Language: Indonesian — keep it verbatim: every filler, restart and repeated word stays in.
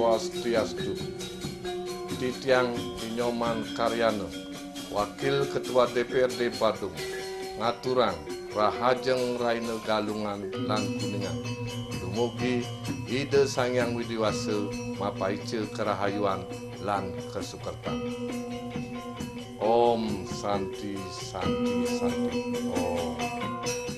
Swastiastu. Titiang Nyoman Karyana, Wakil Ketua D P R D Badung, ngaturang Rahajeng Raina Galungan lan Kuningan. Dumugi ide Sangyang Widiwasa mapaice kerahayuan lan kesukertan. Om Santi Santi Santi Om.